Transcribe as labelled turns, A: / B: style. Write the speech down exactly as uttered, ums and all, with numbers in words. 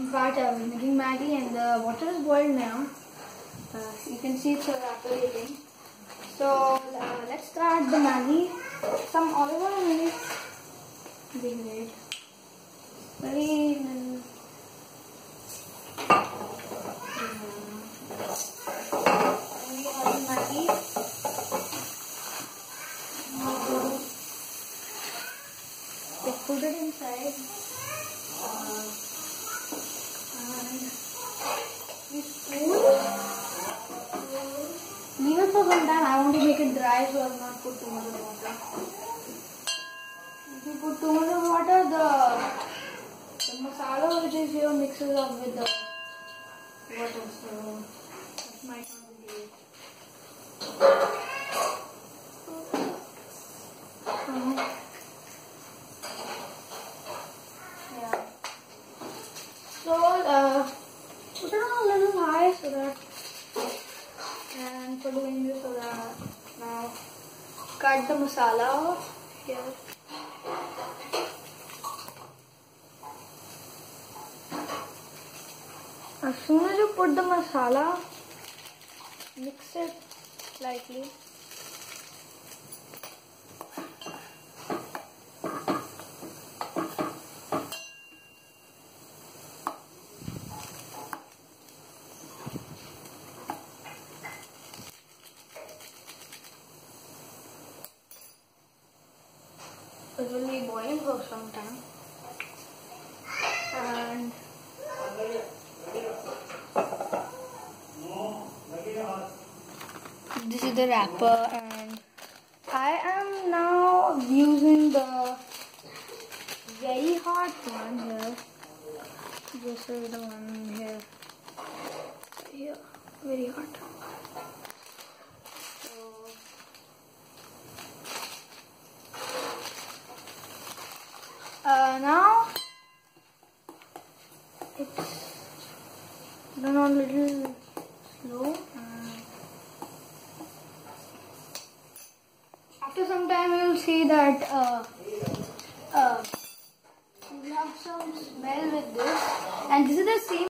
A: fact, I was making Maggi and the water is boiled now. Uh, you can see it's evaporating. So uh, let's start the Maggi. Some olive oil maybe. Being great. Very little. Very oil Maggi. They put it inside. Uh, and we spoon. Leave it for some time. I want to make it dry, so I will not put too much of water. If you put too much of water, the, the masala which is here mixes up with the water, so it might not be great. Uh-huh. Yeah. So, uh, put it on a little high so that, and for doing this, so that now cut the masala off here. As soon as you put the masala, mix it slightly. It will be boiling for some time. And this is the wrapper, and I am now using the very hot one here. This is the one here. Here, very hot. So, uh, now it's done a little slow. After some time, you will see that uh, uh, you have some smell with this, and this is the same.